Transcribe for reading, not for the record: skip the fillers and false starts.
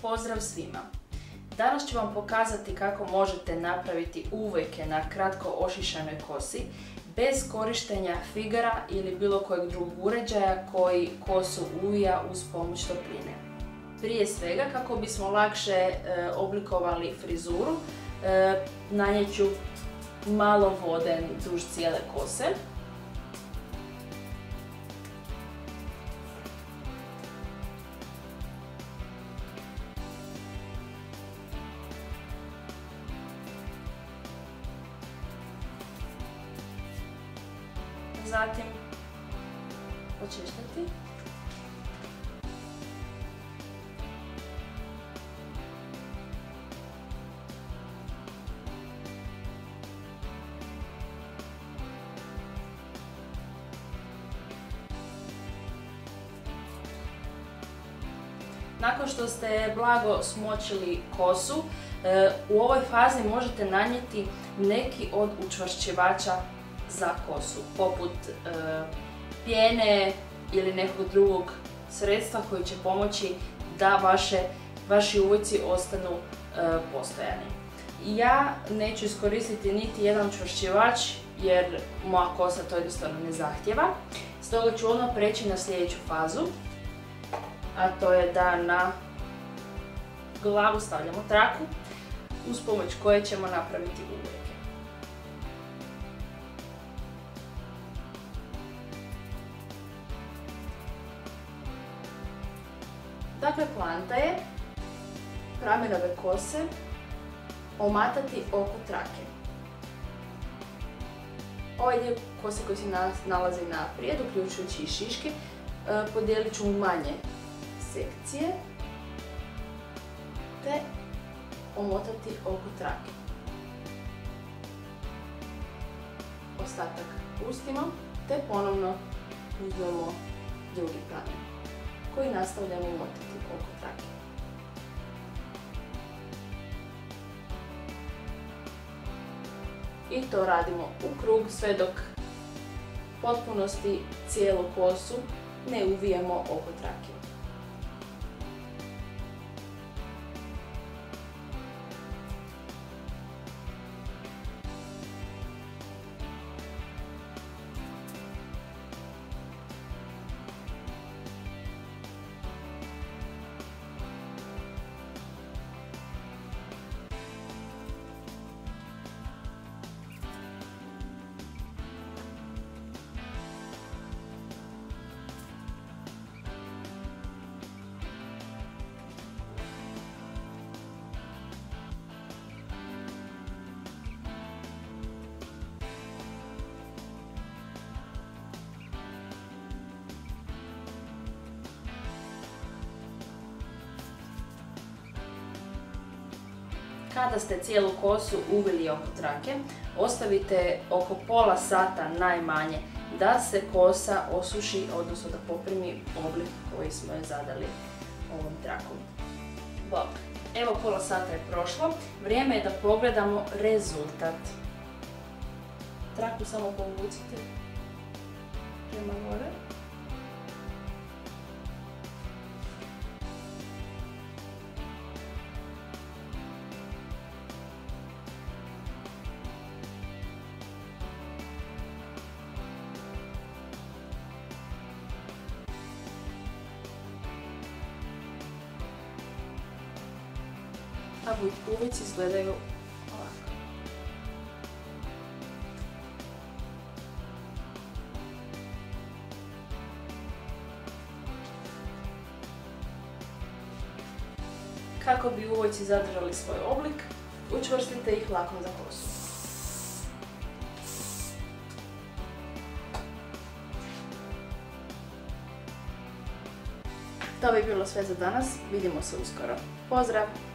Pozdrav svima! Danas ću vam pokazati kako možete napraviti uvojke na kratko ošišanoj kosi bez korištenja figara ili bilo kojeg drugog uređaja koji kosu uvija uz pomoć topline. Prije svega, kako bismo lakše oblikovali frizuru, nanijet ću malo vode duž cijele kose. Zatim očištiti. Nakon što ste blago smočili kosu, u ovoj fazi možete nanijeti neki od učvršćivača za kosu, poput pjene ili nekog drugog sredstva koji će pomoći da vaši uvojci ostanu postojani. Ja neću iskoristiti niti jedan učvršćivač jer moja kosa to jednostavno ne zahtijeva. Stoga ću odmah preći na sljedeću fazu, a to je da na glavu stavljamo traku uz pomoć koje ćemo napraviti uvojke. Dakle, poanta je pramenove kose omatati oko trake. Ovaj dio kose koji se nalazi naprijed, uključujući i šiške, podijelit ću u manje sekcije te omotati oko trake. Ostatak pustimo te ponovno uzmemo drugi pramen koji nastavljamo omotati oko trake. I to radimo u krug sve dok u potpunosti cijelu kosu ne uvijemo oko trake. Kada ste cijelu kosu uvili oko trake, ostavite oko pola sata najmanje da se kosa osuši, odnosno da poprimi oblik koji smo joj zadali ovom trakom. Bok. Evo, pola sata je prošlo, vrijeme je da pogledamo rezultat. Traku samo povucite prema gore. A uvojci izgledaju ovako. Kako bi uvojci zadržali svoj oblik, učvrstite ih lakom za kosu. To bi bilo sve za danas, vidimo se uskoro. Pozdrav!